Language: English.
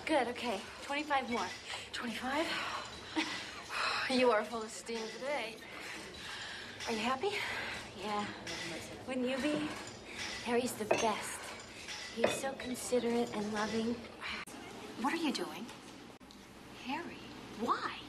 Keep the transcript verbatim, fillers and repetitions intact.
Good, okay. twenty-five more. twenty-five? You are full of steam today. Are you happy? Yeah. Wouldn't you be? Harry's the best. He's so considerate and loving. What are you doing? Harry? Why?